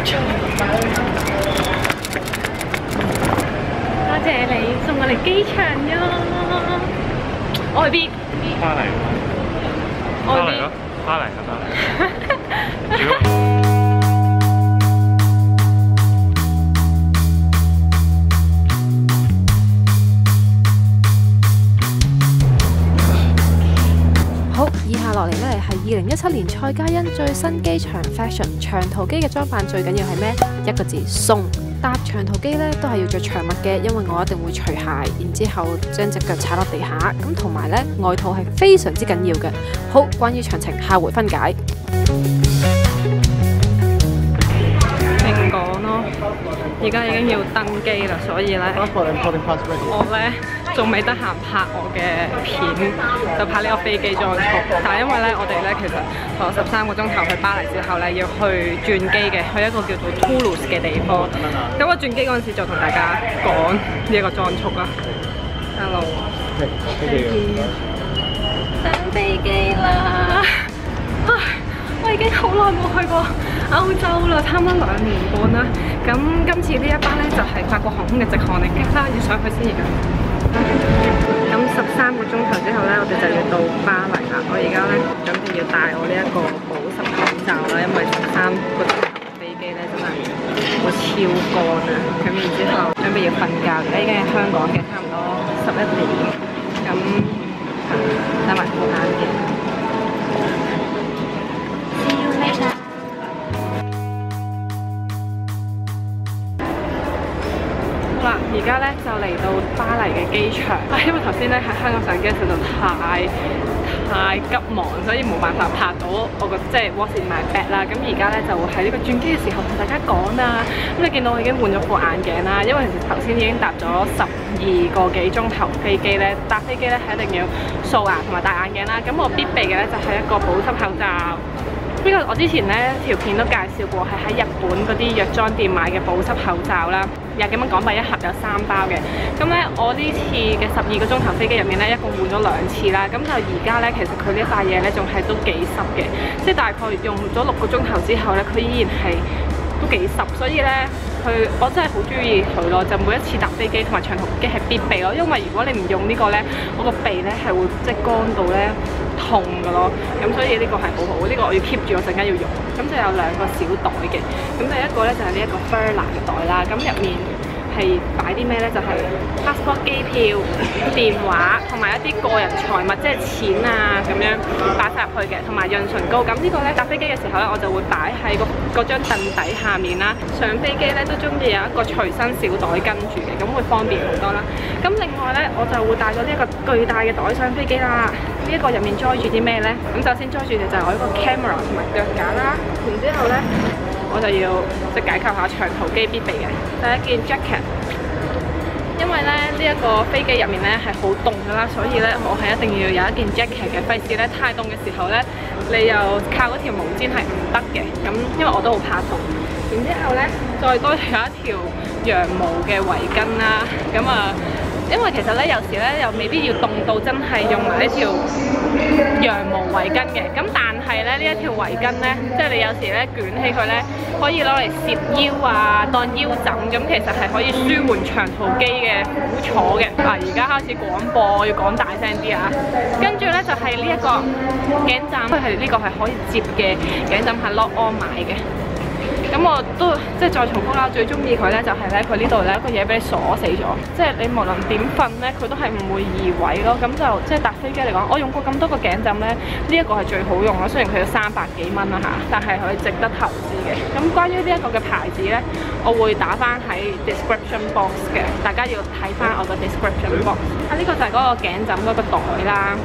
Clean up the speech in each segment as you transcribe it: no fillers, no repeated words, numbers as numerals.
場。多謝你送我嚟機場呀！我去邊？ 巴黎。巴黎咯，巴黎係巴黎。 好，以下落嚟咧係2017年蔡嘉欣最新機場 fashion 長途機嘅裝扮，最緊要係咩？一個字，鬆。搭長途機咧都係要着長襪嘅，因為我一定會除鞋，然之後將隻腳踩落地下。咁同埋咧外套係非常之緊要嘅。好，關於詳情下回分解。 明講咯，而家已經要登機啦，所以咧我咧仲未得閒拍我嘅片，就拍呢個飛機裝束。但係因為咧我哋咧其實坐13個鐘頭去巴黎之後咧要去轉機嘅，去一個叫做 Toulouse 嘅地方。咁我轉機嗰陣時就同大家講呢一個裝束啦。Hello， 上飛機啦！唉，我已經好耐冇去過歐洲啦，差唔多2年半啦。咁今次呢一班咧就係法國航空嘅直航嚟嘅啦，要上去先而家。咁13個鐘頭之後咧，我哋就要到巴黎啦。我而家咧準備要戴我呢一個保濕口罩啦，因為13個鐘頭飛機咧真係我超乾啊。咁然之後準備要瞓覺，而家已經係香港嘅差唔多11點。咁戴埋副眼鏡。See you later。而家咧就嚟到巴黎嘅機場，因為頭先咧喺香港上機實在太急忙，所以冇辦法拍到我個即係 What's in my bag 啦。咁而家咧就喺呢個轉機嘅時候同大家講啦。咁你見到我已經換咗副眼鏡啦，因為其實頭先已經搭咗12個幾鐘頭飛機咧，搭飛機咧係一定要掃牙同埋戴眼鏡啦。咁我必備嘅咧就係一個保濕口罩。呢個我之前咧條片都介紹過，係喺日本嗰啲藥妝店買嘅保濕口罩啦，20幾蚊港幣一盒，有3包嘅。咁咧我呢次嘅12個鐘頭飛機入面咧，一共換咗2次啦。咁就而家咧，其實佢呢一塊嘢咧仲係都幾濕嘅，即係大概用咗6個鐘頭之後咧，佢依然係都幾濕，所以咧我真係好中意佢咯。就每一次搭飛機同埋長途機係必備咯，因為如果你唔用呢個咧，我個鼻咧係會即係乾到咧痛㗎咯。咁所以呢個係好好，呢個我要 keep 住，我陣間要用。咁就有2個小袋嘅，咁第一個咧就係呢一個 Furla 嘅袋啦。咁入面係擺啲咩咧？就係 passport 機票、電話同埋一啲個人財物，即係錢啊咁樣擺晒入去嘅，同埋潤唇膏。咁呢個咧搭飛機嘅時候咧，我就會擺喺嗰張凳底下面啦。上飛機咧都中意有一個隨身小袋跟住嘅，咁會方便好多啦。咁另外咧，我就會帶咗呢一個巨大嘅袋上飛機啦。呢一個入面載住啲咩咧？咁首先載住嘅就係我一個 camera 同埋腳架啦。然之後咧，我就要即係解構下長途機必備嘅第一件 jacket， 因為咧呢一個飛機入面咧係好凍㗎啦，所以咧我係一定要有一件 jacket 嘅，費事咧太凍嘅時候咧，你又靠嗰條毛巾係唔得嘅。咁因為我都好怕凍，然之後咧再多有一條羊毛嘅圍巾啦，咁啊。因為其實咧，有時咧又未必要凍到真係用埋呢條羊毛圍巾嘅。咁但係咧呢一條圍巾咧，即係你有時咧捲起佢咧，可以攞嚟攝腰啊，當腰枕。咁其實係可以舒緩長途機嘅苦楚嘅。而家開始廣播，要講大聲啲啊！跟住咧就係呢一個頸枕，佢係呢個係可以摺嘅頸枕，係 Lock On 買嘅。咁我都即係再重複啦，最中意佢咧就係咧佢呢度咧個嘢俾你鎖死咗，即係你無論點瞓咧，佢都係唔會移位咯。咁就即係搭飛機嚟講，我用過咁多個頸枕咧，呢一個係最好用咯。雖然佢要300幾蚊啦嚇，但係佢值得投資嘅。咁關於呢一個嘅牌子咧，我會打翻喺 description box 嘅，大家要睇翻我個 description box。呢個就係嗰個頸枕嗰個袋啦。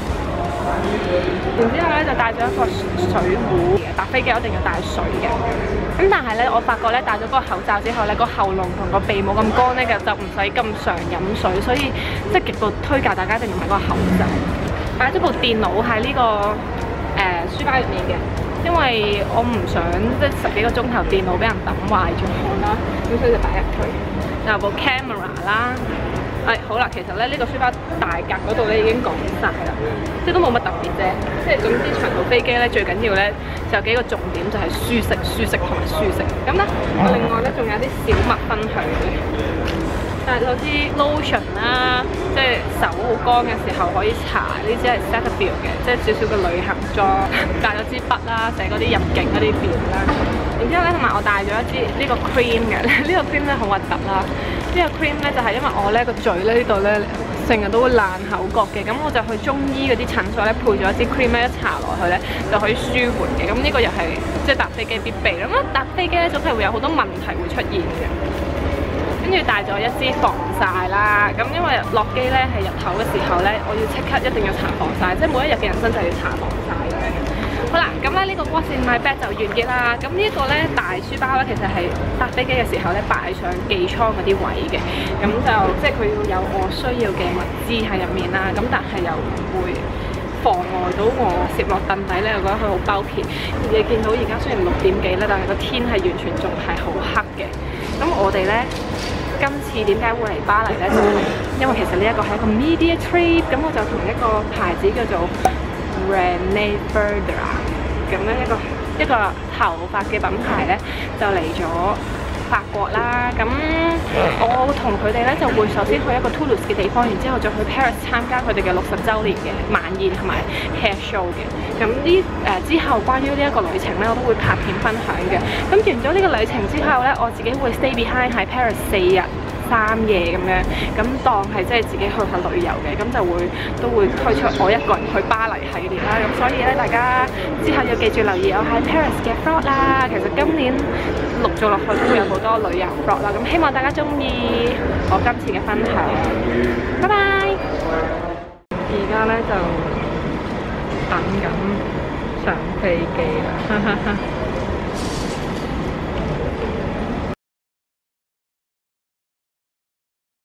然之後咧就帶咗一個水壺，搭飛機一定要帶水嘅。咁但係咧，我發覺咧戴咗嗰個口罩之後咧，個喉嚨同個鼻冇咁乾咧，就唔使咁常飲水，所以即係極度推介大家一定要買嗰個口罩。擺咗部電腦喺呢個書包入面嘅，因為我唔想即係10幾個鐘頭電腦俾人抌壞咗啦，咁所以就擺入去。有部 camera 啦。 好啦，其實咧呢個書包大格嗰度咧已經講晒啦，即係都冇乜特別啫。即係總之長途飛機咧最緊要咧就有幾個重點，就係舒適同埋舒適。咁咧我另外咧仲有啲小物分享嘅，帶咗支 lotion 啦，即係手好乾嘅時候可以搽，呢支係 Cetaphil 嘅，即係少少嘅旅行裝。帶咗支筆啦，寫嗰啲入境嗰啲表啦。然之後咧，同埋我帶咗一支呢個 cream 嘅，呢個 cream 咧好核突啦。呢個 cream 咧就係因為我咧個嘴咧呢度咧成日都會爛口角嘅，咁我就去中醫嗰啲診所咧配咗一支 cream 咧一搽落去咧就可以舒緩嘅。咁呢個又係即係搭飛機必備啦。咁搭飛機咧總係會有好多問題會出現嘅。跟住帶咗一支防曬啦，咁因為落機咧係日頭嘅時候咧，我要即刻一定要搽防曬，即係每一日嘅人生就要搽防曬嘅。好啦，咁咧呢個 What's in my bag 就完結啦。咁呢一個咧大書包咧，其實係搭飛機嘅時候咧擺上機艙嗰啲位嘅，咁就即係佢要有我需要嘅物資喺入面啦。咁但係又唔會妨礙到我攝落凳底咧，我覺得佢好包皮。你見到而家雖然6點幾啦，但係個天係完全仲係好黑嘅。咁我哋咧今次點解會嚟巴黎咧？就係因為其實呢一個係一個 media trip， 咁我就同一個牌子叫做 René Verda 咁樣一個頭髮嘅品牌咧，就嚟咗法國啦。咁我同佢哋咧就會首先去一個 Toulouse 嘅地方，然之後再去 Paris 參加佢哋嘅60週年嘅晚宴同埋 hair show 嘅。咁之後關於呢一個旅程咧，我都會拍片分享嘅。咁完咗呢個旅程之後咧，我自己會 stay behind 喺 Paris 4日3夜咁樣，咁當係即係自己去下旅遊嘅，咁就都會推出我一個人去巴黎系列啦。咁所以咧，大家之後要記住留意我喺 Paris 嘅 vlog 啦。其實今年陸續落去都會有好多旅遊 vlog 啦。咁希望大家中意我今次嘅分享。拜拜。而家咧就等緊上飛機啦。